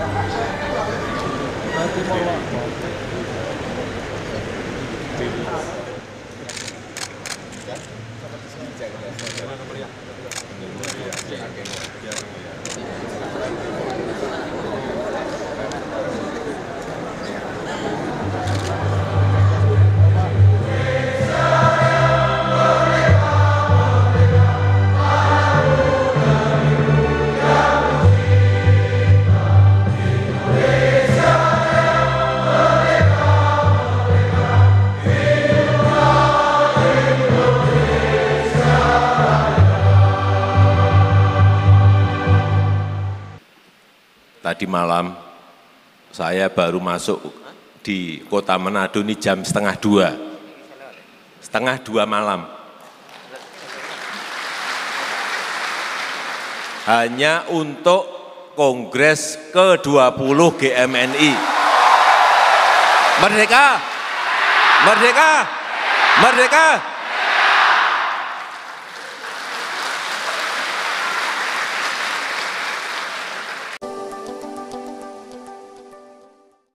Tadi malam saya baru masuk di kota Manado ini jam setengah 2 malam. Hanya untuk Kongres ke-20 GMNI. Merdeka! Merdeka! Merdeka!